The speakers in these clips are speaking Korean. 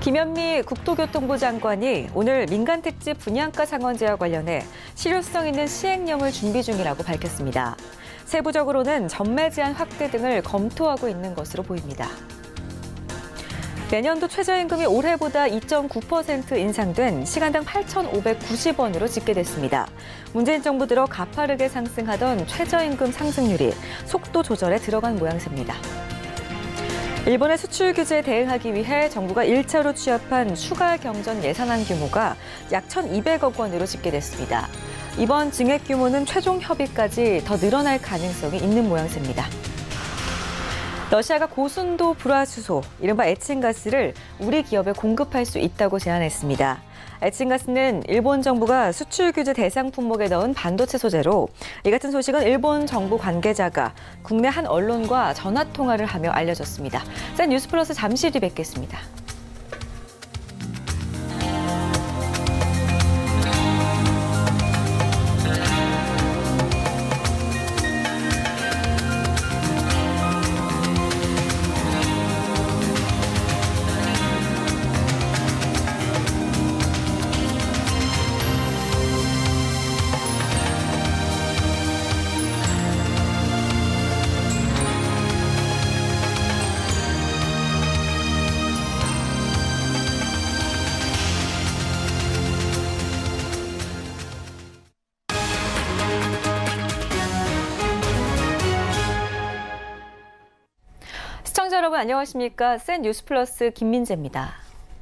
김현미 국토교통부 장관이 오늘 민간택지 분양가 상한제와 관련해 실효성 있는 시행령을 준비 중이라고 밝혔습니다. 세부적으로는 전매 제한 확대 등을 검토하고 있는 것으로 보입니다. 내년도 최저임금이 올해보다 2.9% 인상된 시간당 8,590원으로 집계됐습니다. 문재인 정부 들어 가파르게 상승하던 최저임금 상승률이 속도 조절에 들어간 모양새입니다. 일본의 수출 규제에 대응하기 위해 정부가 1차로 취합한 추가 경정 예산안 규모가 약 1,200억 원으로 집계됐습니다. 이번 증액 규모는 최종 협의까지 더 늘어날 가능성이 있는 모양새입니다. 러시아가 고순도 불화수소, 이른바 에친가스를 우리 기업에 공급할 수 있다고 제안했습니다. 에친가스는 일본 정부가 수출 규제 대상 품목에 넣은 반도체 소재로 이 같은 소식은 일본 정부 관계자가 국내 한 언론과 전화 통화를 하며 알려졌습니다. 센 뉴스 플러스 잠시 뒤 뵙겠습니다. 시청자 여러분 안녕하십니까? 센 뉴스 플러스 김민재입니다.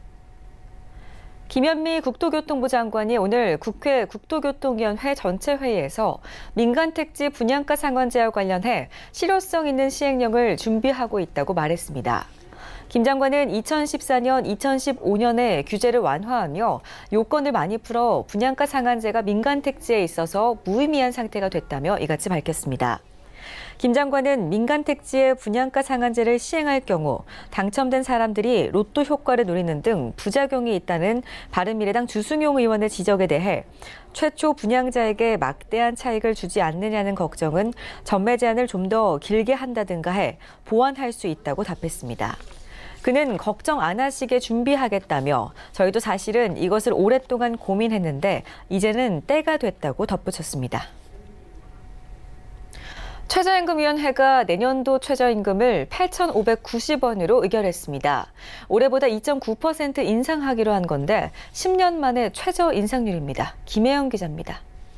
김현미 국토교통부 장관이 오늘 국회 국토교통위원회 전체 회의에서 민간택지 분양가 상한제와 관련해 실효성 있는 시행령을 준비하고 있다고 말했습니다. 김 장관은 2014년, 2015년에 규제를 완화하며 요건을 많이 풀어 분양가 상한제가 민간택지에 있어서 무의미한 상태가 됐다며 이같이 밝혔습니다. 김 장관은 민간택지의 분양가 상한제를 시행할 경우 당첨된 사람들이 로또 효과를 노리는 등 부작용이 있다는 바른미래당 주승용 의원의 지적에 대해 최초 분양자에게 막대한 차익을 주지 않느냐는 걱정은 전매 제한을 좀 더 길게 한다든가 해 보완할 수 있다고 답했습니다. 그는 걱정 안 하시게 준비하겠다며 저희도 사실은 이것을 오랫동안 고민했는데 이제는 때가 됐다고 덧붙였습니다. 최저임금위원회가 내년도 최저임금을 8,590원으로 의결했습니다. 올해보다 2.9% 인상하기로 한 건데 10년 만에 최저 인상률입니다. 김혜영 기자입니다.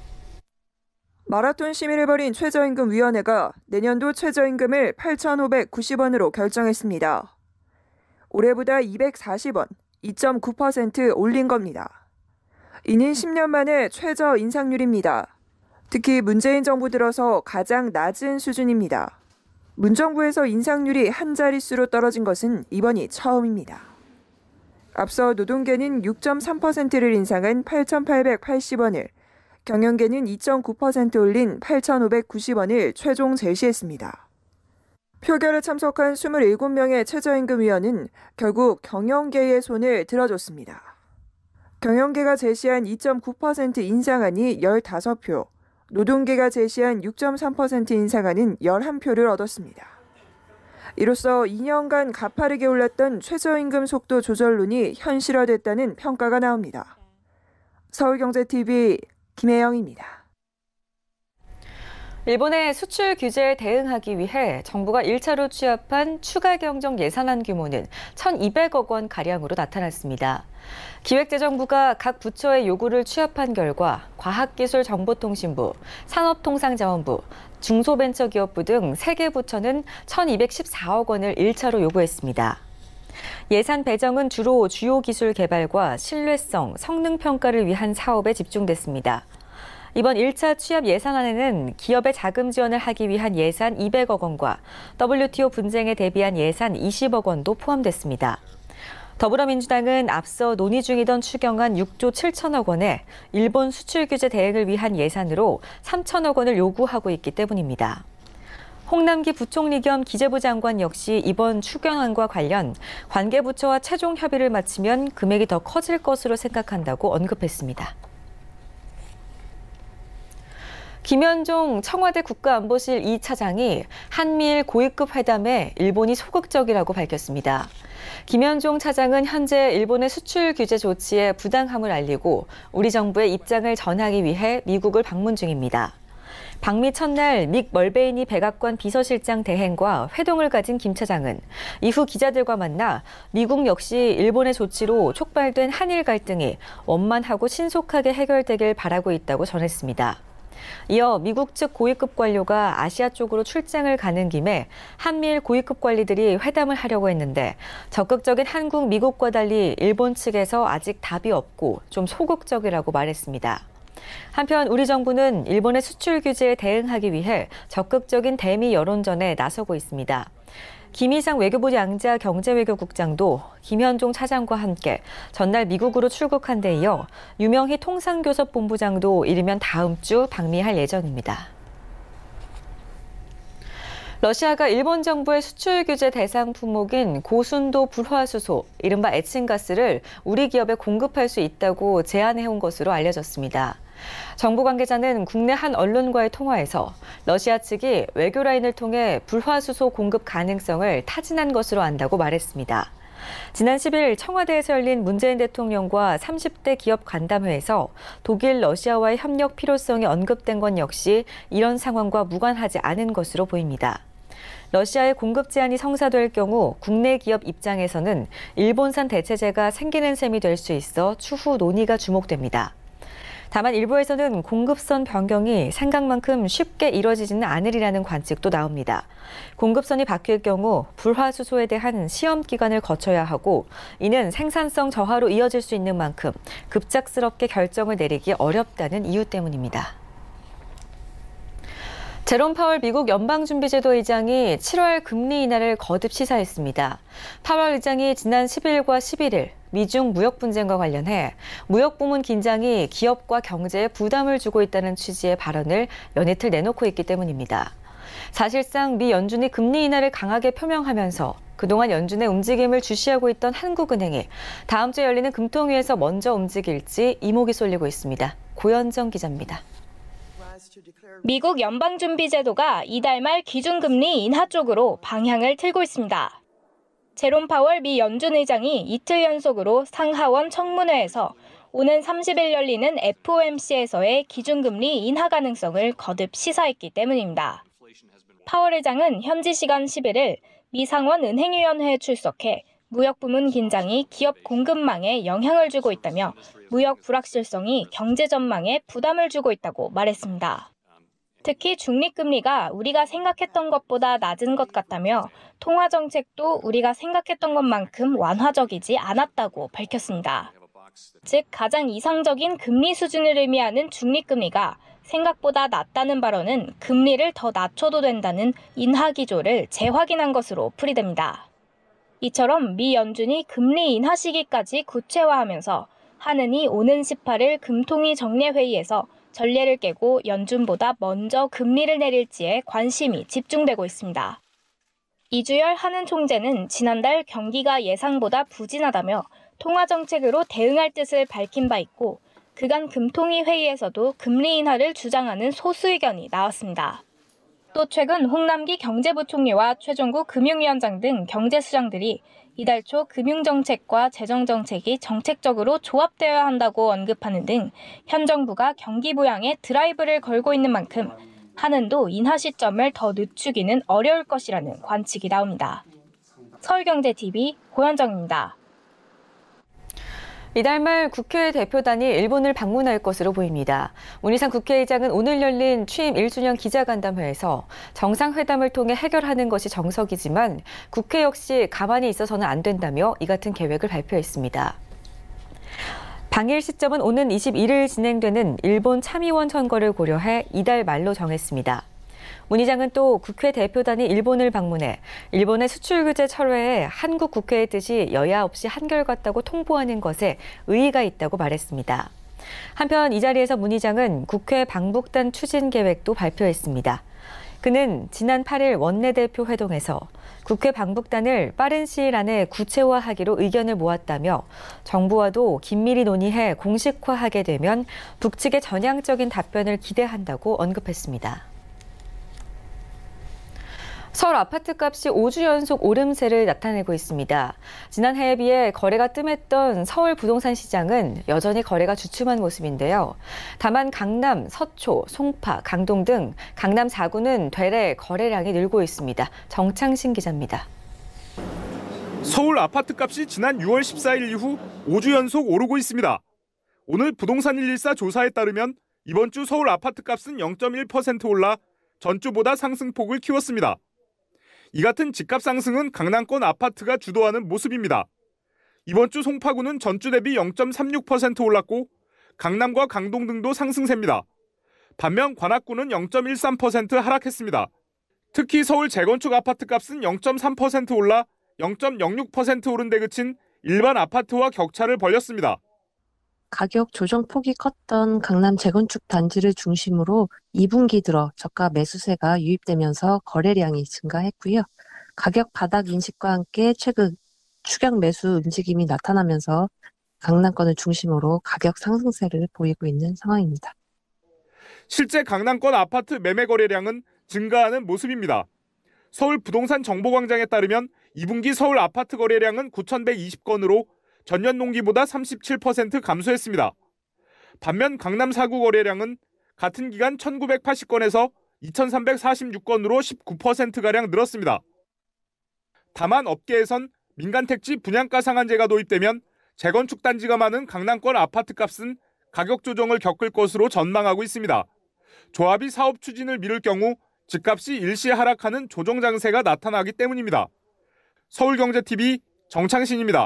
마라톤 심의를 벌인 최저임금위원회가 내년도 최저임금을 8,590원으로 결정했습니다. 올해보다 240원, 2.9% 올린 겁니다. 이는 10년 만에 최저 인상률입니다. 특히 문재인 정부 들어서 가장 낮은 수준입니다. 문정부에서 인상률이 한 자릿수로 떨어진 것은 이번이 처음입니다. 앞서 노동계는 6.3%를 인상한 8,880원을, 경영계는 2.9% 올린 8,590원을 최종 제시했습니다. 표결에 참석한 27명의 최저임금위원은 결국 경영계의 손을 들어줬습니다. 경영계가 제시한 2.9% 인상안이 15표, 노동계가 제시한 6.3% 인상안은 11표를 얻었습니다. 이로써 2년간 가파르게 올랐던 최저임금 속도 조절론이 현실화됐다는 평가가 나옵니다. 서울경제TV 김혜영입니다. 일본의 수출 규제에 대응하기 위해 정부가 1차로 취합한 추가 경정 예산안 규모는 1,200억 원 가량으로 나타났습니다. 기획재정부가 각 부처의 요구를 취합한 결과 과학기술정보통신부, 산업통상자원부, 중소벤처기업부 등 3개 부처는 1,214억 원을 1차로 요구했습니다. 예산 배정은 주로 주요 기술 개발과 신뢰성, 성능 평가를 위한 사업에 집중됐습니다. 이번 1차 취합 예산안에는 기업의 자금 지원을 하기 위한 예산 200억 원과 WTO 분쟁에 대비한 예산 20억 원도 포함됐습니다. 더불어민주당은 앞서 논의 중이던 추경안 6조 7천억 원에 일본 수출 규제 대응을 위한 예산으로 3천억 원을 요구하고 있기 때문입니다. 홍남기 부총리 겸 기재부 장관 역시 이번 추경안과 관련 관계부처와 최종 협의를 마치면 금액이 더 커질 것으로 생각한다고 언급했습니다. 김현종 청와대 국가안보실 2차장이 한미일 고위급 회담에 일본이 소극적이라고 밝혔습니다. 김현종 차장은 현재 일본의 수출 규제 조치에 부당함을 알리고 우리 정부의 입장을 전하기 위해 미국을 방문 중입니다. 방미 첫날 믹 멀베이니 백악관 비서실장 대행과 회동을 가진 김 차장은 이후 기자들과 만나 미국 역시 일본의 조치로 촉발된 한일 갈등이 원만하고 신속하게 해결되길 바라고 있다고 전했습니다. 이어 미국 측 고위급 관료가 아시아 쪽으로 출장을 가는 김에 한미일 고위급 관리들이 회담을 하려고 했는데 적극적인 한국, 미국과 달리 일본 측에서 아직 답이 없고 좀 소극적이라고 말했습니다. 한편 우리 정부는 일본의 수출 규제에 대응하기 위해 적극적인 대미 여론전에 나서고 있습니다. 김희상 외교부 양자 경제외교국장도 김현종 차장과 함께 전날 미국으로 출국한 데 이어 유명희 통상교섭본부장도 이르면 다음 주 방미할 예정입니다. 러시아가 일본 정부의 수출 규제 대상 품목인 고순도 불화수소, 이른바 에친가스를 우리 기업에 공급할 수 있다고 제안해온 것으로 알려졌습니다. 정부 관계자는 국내 한 언론과의 통화에서 러시아 측이 외교 라인을 통해 불화수소 공급 가능성을 타진한 것으로 안다고 말했습니다. 지난 10일 청와대에서 열린 문재인 대통령과 30대 기업 간담회에서 독일, 러시아와의 협력 필요성이 언급된 건 역시 이런 상황과 무관하지 않은 것으로 보입니다. 러시아의 공급 제한이 성사될 경우 국내 기업 입장에서는 일본산 대체재가 생기는 셈이 될 수 있어 추후 논의가 주목됩니다. 다만 일부에서는 공급선 변경이 생각만큼 쉽게 이뤄지지는 않으리라는 관측도 나옵니다. 공급선이 바뀔 경우 불화수소에 대한 시험 기간을 거쳐야 하고 이는 생산성 저하로 이어질 수 있는 만큼 급작스럽게 결정을 내리기 어렵다는 이유 때문입니다. 제롬 파월 미국 연방준비제도 의장이 7월 금리 인하를 거듭 시사했습니다. 파월 의장이 지난 10일과 11일 미중 무역 분쟁과 관련해 무역 부문 긴장이 기업과 경제에 부담을 주고 있다는 취지의 발언을 연이틀 내놓고 있기 때문입니다. 사실상 미 연준이 금리 인하를 강하게 표명하면서 그동안 연준의 움직임을 주시하고 있던 한국은행이 다음 주에 열리는 금통위에서 먼저 움직일지 이목이 쏠리고 있습니다. 고현정 기자입니다. 미국 연방준비제도가 이달 말 기준금리 인하 쪽으로 방향을 틀고 있습니다. 제롬 파월 미 연준 의장이 이틀 연속으로 상하원 청문회에서 오는 30일 열리는 FOMC에서의 기준금리 인하 가능성을 거듭 시사했기 때문입니다. 파월 의장은 현지 시간 11일 미 상원 은행위원회에 출석해 무역 부문 긴장이 기업 공급망에 영향을 주고 있다며 무역 불확실성이 경제 전망에 부담을 주고 있다고 말했습니다. 특히 중립금리가 우리가 생각했던 것보다 낮은 것 같다며 통화 정책도 우리가 생각했던 것만큼 완화적이지 않았다고 밝혔습니다. 즉 가장 이상적인 금리 수준을 의미하는 중립금리가 생각보다 낮다는 발언은 금리를 더 낮춰도 된다는 인하 기조를 재확인한 것으로 풀이됩니다. 이처럼 미 연준이 금리 인하 시기까지 구체화하면서 하느니 오는 18일 금통위 정례회의에서 전례를 깨고 연준보다 먼저 금리를 내릴지에 관심이 집중되고 있습니다. 이주열 한은 총재는 지난달 경기가 예상보다 부진하다며 통화정책으로 대응할 뜻을 밝힌 바 있고 그간 금통위 회의에서도 금리 인하를 주장하는 소수 의견이 나왔습니다. 또 최근 홍남기 경제부총리와 최종구 금융위원장 등 경제수장들이 이달 초 금융정책과 재정정책이 정책적으로 조합되어야 한다고 언급하는 등 현 정부가 경기 부양에 드라이브를 걸고 있는 만큼 한은도 인하 시점을 더 늦추기는 어려울 것이라는 관측이 나옵니다. 서울경제TV 고현정입니다. 이달 말 국회 대표단이 일본을 방문할 것으로 보입니다. 문희상 국회의장은 오늘 열린 취임 1주년 기자간담회에서 정상회담을 통해 해결하는 것이 정석이지만 국회 역시 가만히 있어서는 안 된다며 이 같은 계획을 발표했습니다. 방일 시점은 오는 21일 진행되는 일본 참의원 선거를 고려해 이달 말로 정했습니다. 문 의장은 또 국회 대표단이 일본을 방문해 일본의 수출 규제 철회에 한국 국회의 뜻이 여야 없이 한결같다고 통보하는 것에 의의가 있다고 말했습니다. 한편 이 자리에서 문 의장은 국회 방북단 추진 계획도 발표했습니다. 그는 지난 8일 원내대표 회동에서 국회 방북단을 빠른 시일 안에 구체화하기로 의견을 모았다며 정부와도 긴밀히 논의해 공식화하게 되면 북측의 전향적인 답변을 기대한다고 언급했습니다. 서울 아파트값이 5주 연속 오름세를 나타내고 있습니다. 지난해에 비해 거래가 뜸했던 서울 부동산 시장은 여전히 거래가 주춤한 모습인데요. 다만 강남, 서초, 송파, 강동 등 강남 4구는 되레 거래량이 늘고 있습니다. 정창신 기자입니다. 서울 아파트값이 지난 6월 14일 이후 5주 연속 오르고 있습니다. 오늘 부동산 114 조사에 따르면 이번 주 서울 아파트값은 0.1% 올라 전주보다 상승폭을 키웠습니다. 이 같은 집값 상승은 강남권 아파트가 주도하는 모습입니다. 이번 주 송파구는 전주 대비 0.36% 올랐고 강남과 강동 등도 상승세입니다. 반면 관악구는 0.13% 하락했습니다. 특히 서울 재건축 아파트 값은 0.3% 올라 0.06% 오른 데 그친 일반 아파트와 격차를 벌렸습니다. 가격 조정폭이 컸던 강남 재건축 단지를 중심으로 2분기 들어 저가 매수세가 유입되면서 거래량이 증가했고요. 가격 바닥 인식과 함께 최근 추격 매수 움직임이 나타나면서 강남권을 중심으로 가격 상승세를 보이고 있는 상황입니다. 실제 강남권 아파트 매매 거래량은 증가하는 모습입니다. 서울 부동산 정보광장에 따르면 2분기 서울 아파트 거래량은 9,120건으로 전년 동기보다 37% 감소했습니다. 반면 강남 4구 거래량은 같은 기간 1,980건에서 2,346건으로 19%가량 늘었습니다. 다만 업계에선 민간택지 분양가 상한제가 도입되면 재건축 단지가 많은 강남권 아파트 값은 가격 조정을 겪을 것으로 전망하고 있습니다. 조합이 사업 추진을 미룰 경우 집값이 일시 하락하는 조정 장세가 나타나기 때문입니다. 서울경제TV 정창신입니다.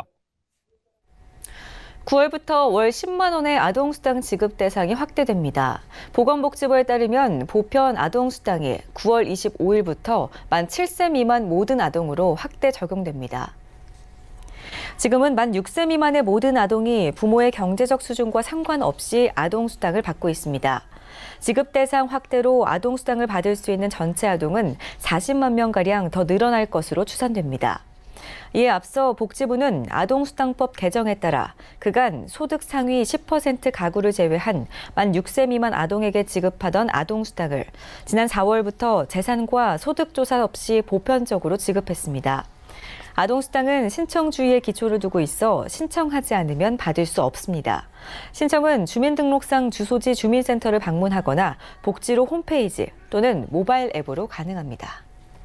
9월부터 월 10만 원의 아동수당 지급 대상이 확대됩니다. 보건복지부에 따르면 보편 아동수당이 9월 25일부터 만 7세 미만 모든 아동으로 확대 적용됩니다. 지금은 만 6세 미만의 모든 아동이 부모의 경제적 수준과 상관없이 아동수당을 받고 있습니다. 지급 대상 확대로 아동수당을 받을 수 있는 전체 아동은 40만 명가량 더 늘어날 것으로 추산됩니다. 이에 앞서 복지부는 아동수당법 개정에 따라 그간 소득 상위 10% 가구를 제외한 만 6세 미만 아동에게 지급하던 아동수당을 지난 4월부터 재산과 소득조사 없이 보편적으로 지급했습니다. 아동수당은 신청주의에 기초를 두고 있어 신청하지 않으면 받을 수 없습니다. 신청은 주민등록상 주소지 주민센터를 방문하거나 복지로 홈페이지 또는 모바일 앱으로 가능합니다.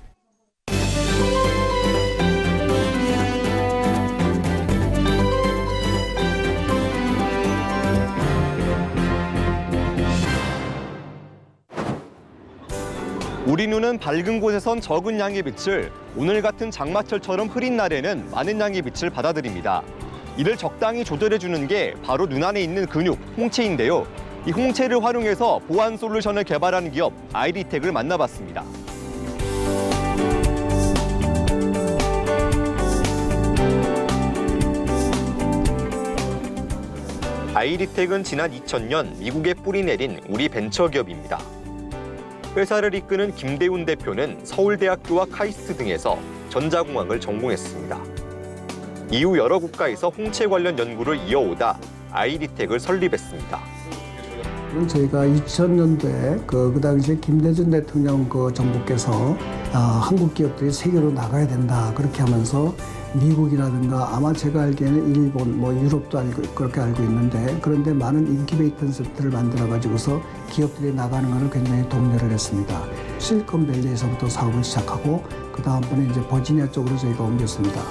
우리 눈은 밝은 곳에선 적은 양의 빛을, 오늘 같은 장마철처럼 흐린 날에는 많은 양의 빛을 받아들입니다. 이를 적당히 조절해주는 게 바로 눈 안에 있는 근육, 홍채인데요. 이 홍채를 활용해서 보안 솔루션을 개발한 기업 아이리텍을 만나봤습니다. 아이리텍은 지난 2000년 미국에 뿌리 내린 우리 벤처기업입니다. 회사를 이끄는 김대훈 대표는 서울대학교와 카이스트 등에서 전자공학을 전공했습니다. 이후 여러 국가에서 홍채 관련 연구를 이어오다 아이리텍을 설립했습니다. 저희가 2000년도에 그 당시에 김대중 대통령 정부께서 한국 기업들이 세계로 나가야 된다 그렇게 하면서 미국이라든가 아마 제가 알기에는 일본, 유럽도 그렇게 알고 있는데 그런데 많은 인큐베이터 센터를 만들어가지고서 기업들이 나가는 것을 굉장히 독려를 했습니다. 실리콘밸리에서부터 사업을 시작하고 그 다음번에 이제 버지니아 쪽으로 저희가 옮겼습니다.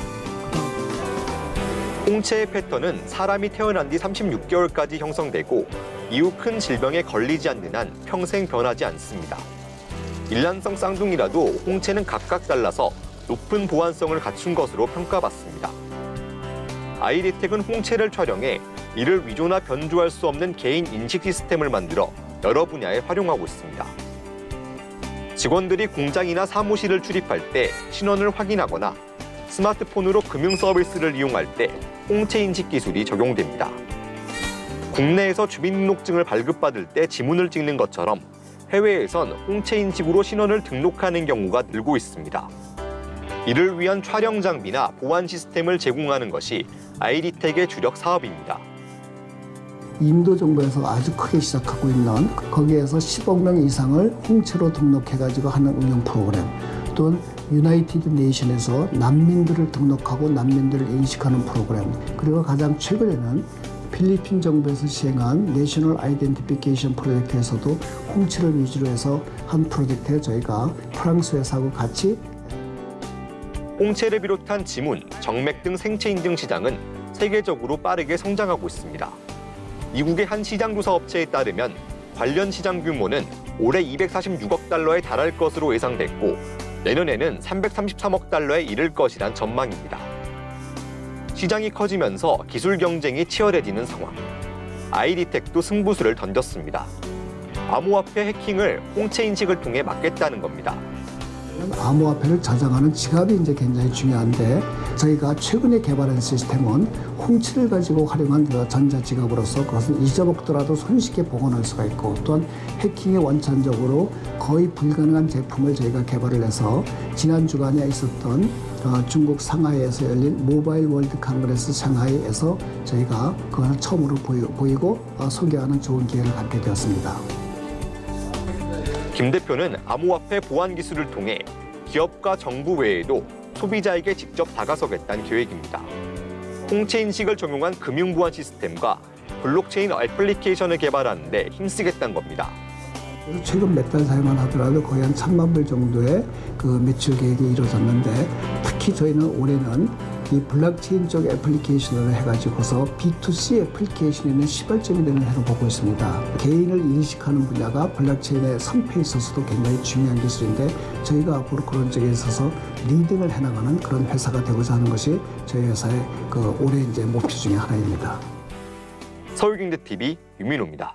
홍채의 패턴은 사람이 태어난 뒤 36개월까지 형성되고 이후 큰 질병에 걸리지 않는 한 평생 변하지 않습니다. 일란성 쌍둥이라도 홍채는 각각 달라서 높은 보안성을 갖춘 것으로 평가받습니다. 아이리텍은 홍채를 촬영해 이를 위조나 변조할 수 없는 개인 인식 시스템을 만들어 여러 분야에 활용하고 있습니다. 직원들이 공장이나 사무실을 출입할 때 신원을 확인하거나 스마트폰으로 금융 서비스를 이용할 때 홍채 인식 기술이 적용됩니다. 국내에서 주민등록증을 발급받을 때 지문을 찍는 것처럼 해외에선 홍채 인식으로 신원을 등록하는 경우가 늘고 있습니다. 이를 위한 촬영 장비나 보안 시스템을 제공하는 것이 아이디텍의 주력 사업입니다. 인도 정부에서 아주 크게 시작하고 있는 거기에서 10억 명 이상을 홍채로 등록해가지고 하는 운영 프로그램, 또는 유나이티드 네이션에서 난민들을 등록하고 난민들을 인식하는 프로그램, 그리고 가장 최근에는 필리핀 정부에서 시행한 내셔널 아이덴티피케이션 프로젝트에서도 홍채를 위주로 해서 한 프로젝트에 저희가 프랑스 회사하고 같이 홍채를 비롯한 지문, 정맥 등 생체 인증 시장은 세계적으로 빠르게 성장하고 있습니다. 미국의 한 시장 조사 업체에 따르면 관련 시장 규모는 올해 246억 달러에 달할 것으로 예상됐고 내년에는 333억 달러에 이를 것이란 전망입니다. 시장이 커지면서 기술 경쟁이 치열해지는 상황. 아이디텍도 승부수를 던졌습니다. 암호화폐 해킹을 홍채 인식을 통해 막겠다는 겁니다. 암호화폐를 저장하는 지갑이 이제 굉장히 중요한데, 저희가 최근에 개발한 시스템은 홍채를 가지고 활용한 전자지갑으로서 그것은 잊어먹더라도 손쉽게 복원할 수가 있고, 또한 해킹이 원천적으로 거의 불가능한 제품을 저희가 개발을 해서 지난 주간에 있었던 중국 상하이에서 열린 모바일 월드 컨그레스 상하이에서 저희가 그걸 처음으로 보이고 소개하는 좋은 기회를 갖게 되었습니다. 김 대표는 암호화폐 보안 기술을 통해 기업과 정부 외에도 소비자에게 직접 다가서겠다는 계획입니다. 홍채 인식을 적용한 금융 보안 시스템과 블록체인 애플리케이션을 개발하는 데 힘쓰겠다는 겁니다. 최근 몇 달 사이만 하더라도 거의 한 1,000만 불 정도의 그 매출 계획이 이루어졌는데, 특히 저희는 올해는 이 블록체인 쪽 애플리케이션을 해가지고서 B2C 애플리케이션에는 시발점이 되는 해로 보고 있습니다. 개인을 인식하는 분야가 블록체인의 선패에 있어서도 굉장히 중요한 기술인데, 저희가 앞으로 그런 쪽에 있어서 리딩을 해나가는 그런 회사가 되고자 하는 것이 저희 회사의 그 올해 이제 목표 중에 하나입니다. 서울경제TV 유민호입니다.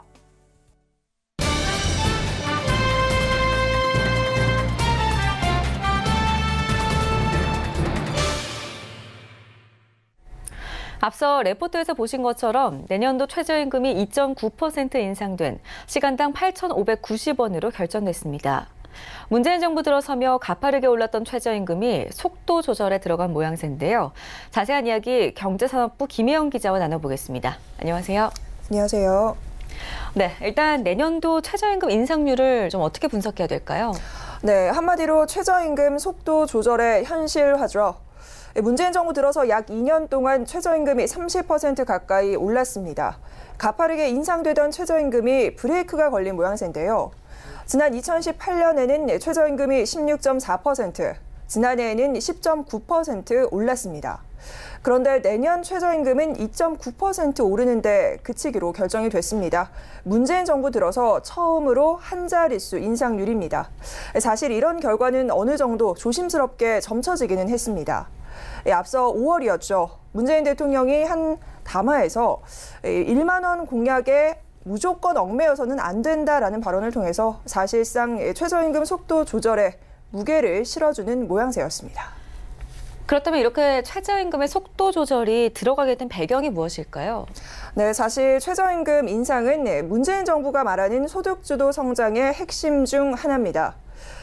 앞서 레포트에서 보신 것처럼 내년도 최저임금이 2.9% 인상된 시간당 8,590원으로 결정됐습니다. 문재인 정부 들어서며 가파르게 올랐던 최저임금이 속도 조절에 들어간 모양새인데요. 자세한 이야기 경제산업부 김혜영 기자와 나눠보겠습니다. 안녕하세요. 안녕하세요. 네, 일단 내년도 최저임금 인상률을 좀 어떻게 분석해야 될까요? 네, 한마디로 최저임금 속도 조절의 현실화죠. 문재인 정부 들어서 약 2년 동안 최저임금이 30% 가까이 올랐습니다. 가파르게 인상되던 최저임금이 브레이크가 걸린 모양새인데요. 지난 2018년에는 최저임금이 16.4%, 지난해에는 10.9% 올랐습니다. 그런데 내년 최저임금은 2.9% 오르는데 그치기로 결정이 됐습니다. 문재인 정부 들어서 처음으로 한 자릿수 인상률입니다. 사실 이런 결과는 어느 정도 조심스럽게 점쳐지기는 했습니다. 앞서 5월이었죠. 문재인 대통령이 한 담화에서 1만 원 공약에 무조건 얽매여서는 안 된다라는 발언을 통해서 사실상 최저임금 속도 조절에 무게를 실어주는 모양새였습니다. 그렇다면 이렇게 최저임금의 속도 조절이 들어가게 된 배경이 무엇일까요? 네, 사실 최저임금 인상은 문재인 정부가 말하는 소득주도 성장의 핵심 중 하나입니다.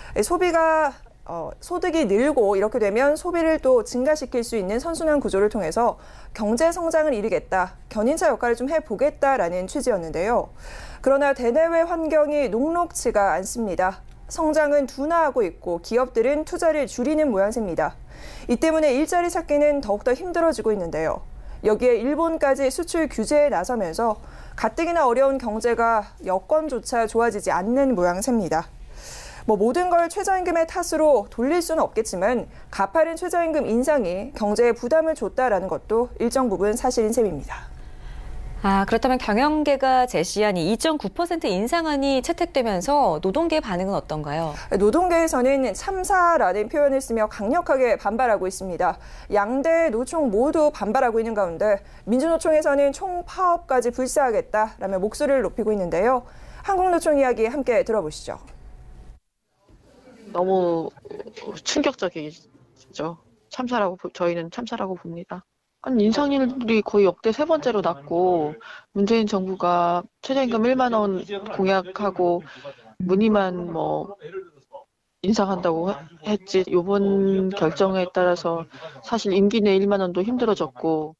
소득이 늘고 이렇게 되면 소비를 또 증가시킬 수 있는 선순환 구조를 통해서 경제 성장을 이루겠다, 견인차 역할을 좀 해보겠다라는 취지였는데요. 그러나 대내외 환경이 녹록지가 않습니다. 성장은 둔화하고 있고 기업들은 투자를 줄이는 모양새입니다. 이 때문에 일자리 찾기는 더욱더 힘들어지고 있는데요. 여기에 일본까지 수출 규제에 나서면서 가뜩이나 어려운 경제가 여건조차 좋아지지 않는 모양새입니다. 모든 걸 최저임금의 탓으로 돌릴 수는 없겠지만 가파른 최저임금 인상이 경제에 부담을 줬다라는 것도 일정 부분 사실인 셈입니다. 그렇다면 경영계가 제시한 이 2.9% 인상안이 채택되면서 노동계의 반응은 어떤가요? 노동계에서는 참사라는 표현을 쓰며 강력하게 반발하고 있습니다. 양대 노총 모두 반발하고 있는 가운데 민주노총에서는 총파업까지 불사하겠다라며 목소리를 높이고 있는데요. 한국노총 이야기 함께 들어보시죠. 너무 충격적이죠. 저희는 참사라고 봅니다. 인상률이 거의 역대 세 번째로 낮고 문재인 정부가 최저임금 1만 원 공약하고 문의만 뭐 인상한다고 했지 이번 결정에 따라서 사실 임기 내 1만 원도 힘들어졌고.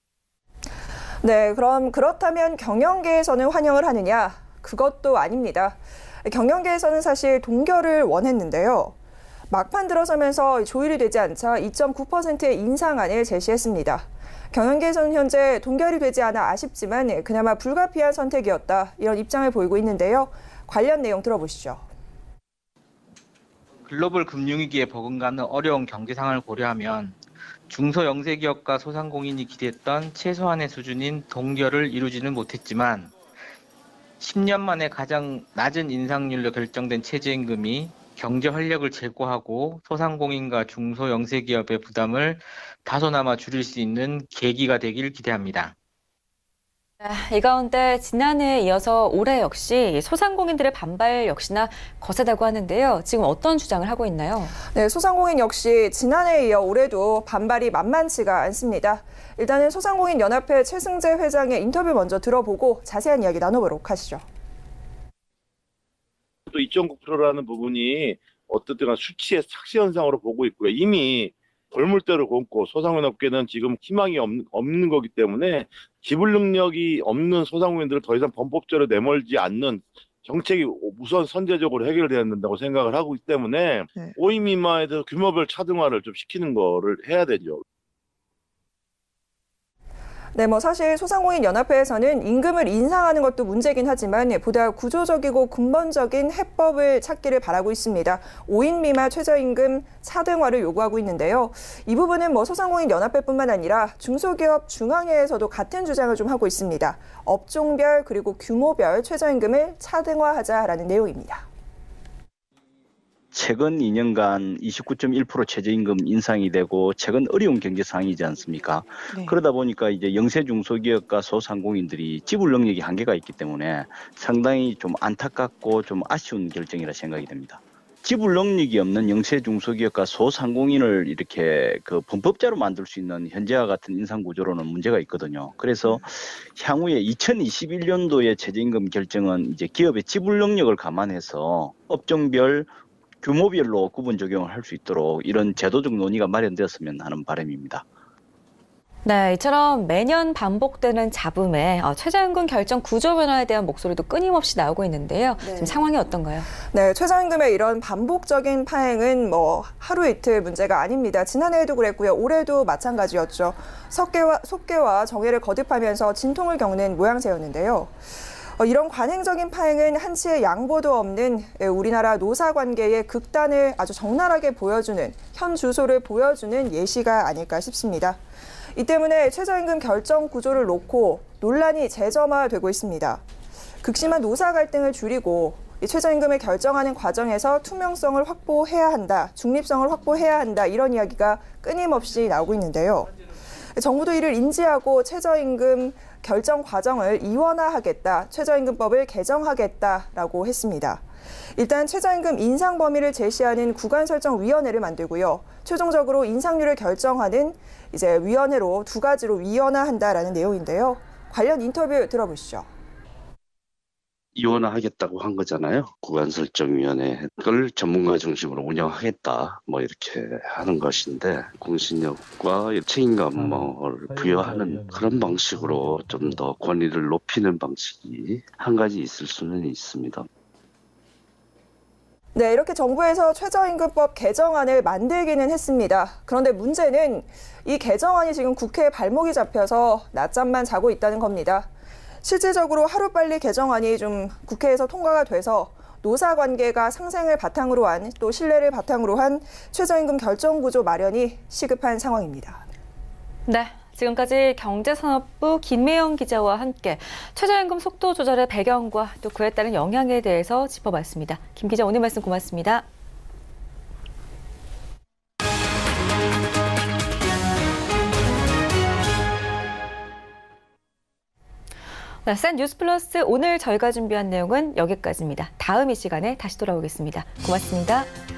네, 그럼 그렇다면 경영계에서는 환영을 하느냐? 그것도 아닙니다. 경영계에서는 사실 동결을 원했는데요. 막판 들어서면서 조율이 되지 않자 2.9%의 인상안을 제시했습니다. 경영계에서는 현재 동결이 되지 않아 아쉽지만 그나마 불가피한 선택이었다, 이런 입장을 보이고 있는데요. 관련 내용 들어보시죠. 글로벌 금융위기에 버금가는 어려운 경제 상황을 고려하면 중소영세기업과 소상공인이 기대했던 최소한의 수준인 동결을 이루지는 못했지만 10년 만에 가장 낮은 인상률로 결정된 최저임금이 경제 활력을 제고하고 소상공인과 중소영세기업의 부담을 다소나마 줄일 수 있는 계기가 되길 기대합니다. 이 가운데 지난해에 이어서 올해 역시 소상공인들의 반발 역시나 거세다고 하는데요. 지금 어떤 주장을 하고 있나요? 네, 소상공인 역시 지난해에 이어 올해도 반발이 만만치가 않습니다. 일단은 소상공인연합회 최승재 회장의 인터뷰 먼저 들어보고 자세한 이야기 나눠보도록 하시죠. 또 2.9%라는 부분이 어떻든 수치의 착시 현상으로 보고 있고요. 이미 골물대로 굶고 소상공인업계는 지금 희망이 없는 거기 때문에 지불 능력이 없는 소상공인들을 더 이상 범법적으로 내몰지 않는 정책이 우선 선제적으로 해결돼야 된다고 생각을 하고 있기 때문에 5인 미만에 대해서 규모별 차등화를 좀 시키는 거를 해야 되죠. 네, 사실 소상공인연합회에서는 임금을 인상하는 것도 문제긴 하지만 보다 구조적이고 근본적인 해법을 찾기를 바라고 있습니다. 5인 미만 최저임금 차등화를 요구하고 있는데요. 이 부분은 소상공인연합회뿐만 아니라 중소기업 중앙회에서도 같은 주장을 좀 하고 있습니다. 업종별 그리고 규모별 최저임금을 차등화하자라는 내용입니다. 최근 2년간 29.1% 최저임금 인상이 되고 최근 어려운 경제 상황이지 않습니까? 네. 그러다 보니까 이제 영세 중소기업과 소상공인들이 지불 능력이 한계가 있기 때문에 상당히 좀 안타깝고 좀 아쉬운 결정이라 생각이 됩니다. 지불 능력이 없는 영세 중소기업과 소상공인을 이렇게 범법자로 만들 수 있는 현재와 같은 인상 구조로는 문제가 있거든요. 그래서 향후에 2021년도의 최저임금 결정은 이제 기업의 지불 능력을 감안해서 업종별 규모별로 구분 적용을 할 수 있도록 이런 제도적 논의가 마련되었으면 하는 바람입니다. 네, 이처럼 매년 반복되는 잡음에 최저임금 결정 구조 변화에 대한 목소리도 끊임없이 나오고 있는데요. 네. 지금 상황이 어떤가요? 네, 최저임금의 이런 반복적인 파행은 하루 이틀 문제가 아닙니다. 지난해에도 그랬고요. 올해도 마찬가지였죠. 속개와 정해를 거듭하면서 진통을 겪는 모양새였는데요. 이런 관행적인 파행은 한치의 양보도 없는 우리나라 노사관계의 극단을 아주 적나라하게 보여주는, 현 주소를 보여주는 예시가 아닐까 싶습니다. 이 때문에 최저임금 결정 구조를 놓고 논란이 재점화되고 있습니다. 극심한 노사 갈등을 줄이고 최저임금을 결정하는 과정에서 투명성을 확보해야 한다, 중립성을 확보해야 한다, 이런 이야기가 끊임없이 나오고 있는데요. 정부도 이를 인지하고 최저임금 결정 과정을 이원화하겠다, 최저임금법을 개정하겠다라고 했습니다. 일단 최저임금 인상 범위를 제시하는 구간설정위원회를 만들고요. 최종적으로 인상률을 결정하는 위원회로 2가지로 이원화한다라는 내용인데요. 관련 인터뷰 들어보시죠. 이원화하겠다고 한 거잖아요. 구간설정위원회를 전문가 중심으로 운영하겠다, 이렇게 하는 것인데 공신력과 책임감을 부여하는 그런 방식으로 좀 더 권위를 높이는 방식이 한 가지 있을 수는 있습니다. 네, 이렇게 정부에서 최저임금법 개정안을 만들기는 했습니다. 그런데 문제는 이 개정안이 지금 국회에 발목이 잡혀서 낮잠만 자고 있다는 겁니다. 실질적으로 하루빨리 개정안이 좀 국회에서 통과가 돼서 노사관계가 상생을 바탕으로 한, 또 신뢰를 바탕으로 한 최저임금 결정구조 마련이 시급한 상황입니다. 네, 지금까지 경제산업부 김매영 기자와 함께 최저임금 속도 조절의 배경과 또 그에 따른 영향에 대해서 짚어봤습니다. 김 기자, 오늘 말씀 고맙습니다. 센 뉴스 플러스 오늘 저희가 준비한 내용은 여기까지입니다. 다음 이 시간에 다시 돌아오겠습니다. 고맙습니다.